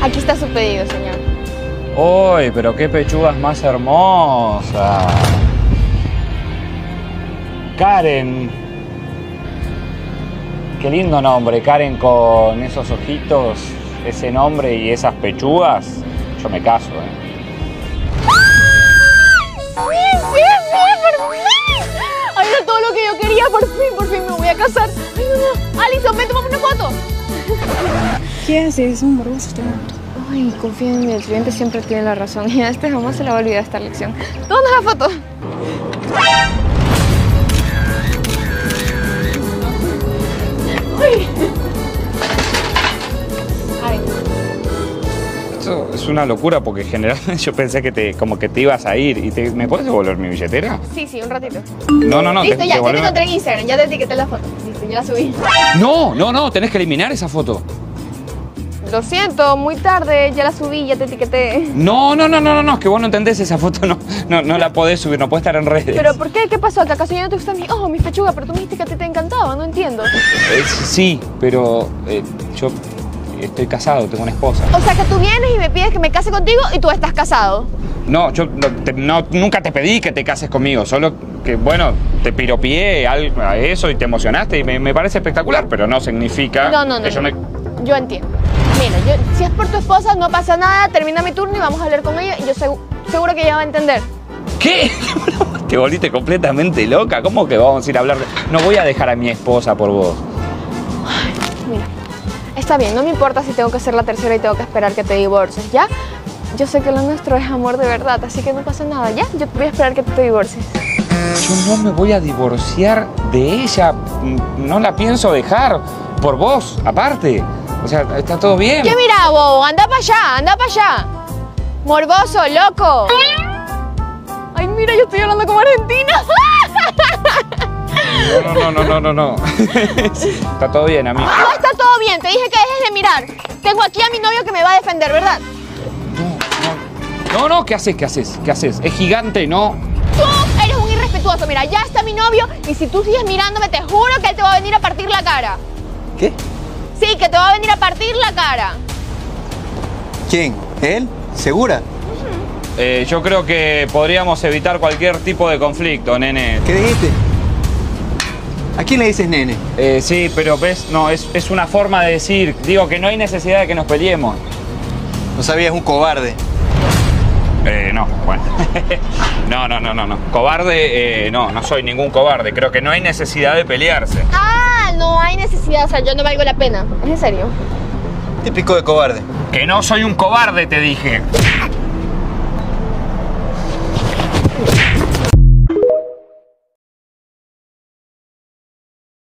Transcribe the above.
Aquí está su pedido, señor. ¡Uy, pero qué pechugas más hermosas! Karen. Qué lindo nombre, Karen, con esos ojitos, ese nombre y esas pechugas. Yo me caso, ¡Sí, por fin! Ay, era todo lo que yo quería, por fin me voy a casar. Ay, no. Alison, ven, tomame una foto. ¿Qué haces? Es un morboso este momento. Ay, confía en mí, el cliente siempre tiene la razón y a este jamás se le va a olvidar esta lección. ¿Dónde es la foto? Ay. Ay. Esto es una locura porque generalmente yo pensé que como que te ibas a ir. ¿Me puedes devolver mi billetera? Sí, un ratito. No. Listo, ya te encontré en Instagram, ya te etiqueté la foto. Listo, ya la subí. No, tenés que eliminar esa foto. Lo siento, muy tarde, ya la subí, ya te etiqueté. No, es que vos no entendés esa foto, no la podés subir, no puede estar en redes. ¿Pero por qué? ¿Qué pasó? ¿Que acaso ya no te gustan mis pechugas? Pero tú me dijiste que a ti te encantaba, no entiendo. Sí, pero yo estoy casado, tengo una esposa. O sea que tú vienes y me pides que me case contigo y tú estás casado. No, yo nunca te pedí que te cases conmigo, solo que, bueno, te piropié a eso y te emocionaste y me parece espectacular, pero no significa que yo me... Yo entiendo. Mira, si es por tu esposa, no pasa nada, termina mi turno y vamos a hablar con ella y yo seguro que ella va a entender. ¿Qué? Te volviste completamente loca. ¿Cómo que vamos a ir a hablar? No voy a dejar a mi esposa por vos. Ay, mira, está bien, no me importa si tengo que ser la tercera y tengo que esperar que te divorcies, ¿ya? Yo sé que lo nuestro es amor de verdad, así que no pasa nada, ¿ya? Yo voy a esperar que te divorcies. Yo no me voy a divorciar de ella. No la pienso dejar por vos, aparte. O sea, está todo bien. ¿Qué mira, bobo? Anda para allá. Morboso, loco. Ay, mira, yo estoy hablando como argentina. No. Está todo bien, amigo. No está todo bien, te dije que dejes de mirar. Tengo aquí a mi novio que me va a defender, ¿verdad? No, ¿qué haces? Es gigante, ¿no? Tú eres un irrespetuoso, mira, ya está mi novio y si tú sigues mirándome, te juro que él te va a venir a partir la cara. ¿Qué? Sí, que te va a venir a partir la cara. ¿Quién? ¿Él? ¿Segura? Yo creo que podríamos evitar cualquier tipo de conflicto, nene. ¿Qué dijiste? ¿A quién le dices nene? Sí, pero ves, no, es una forma de decir. Digo que no hay necesidad de que nos peleemos. No sabías, un cobarde. No, bueno. No. Cobarde, no soy ningún cobarde. Creo que no hay necesidad de pelearse. Ah, no hay necesidad, o sea, yo no valgo la pena. ¿Es en serio? Típico de cobarde. Que no soy un cobarde, te dije.